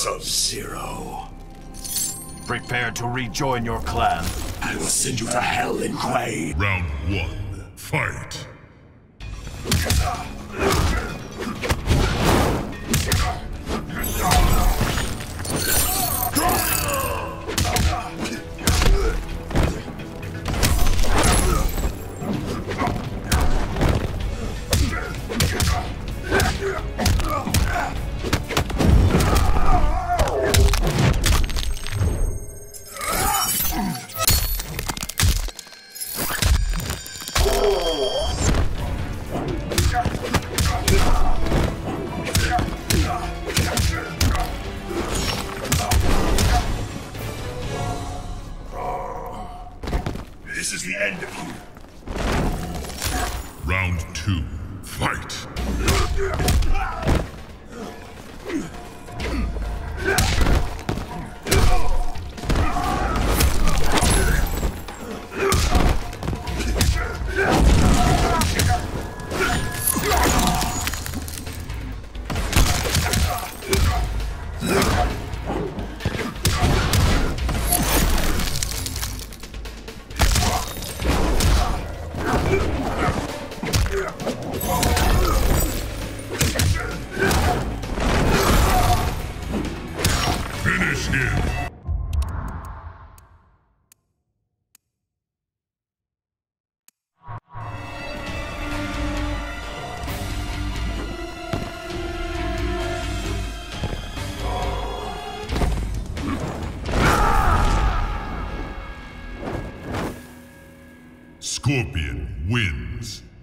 Sub-Zero. Prepare to rejoin your clan. I will send you to hell in clay. Round 1. Fight! This is the end of you. Round 2. Fight! Finish him! Scorpion wins.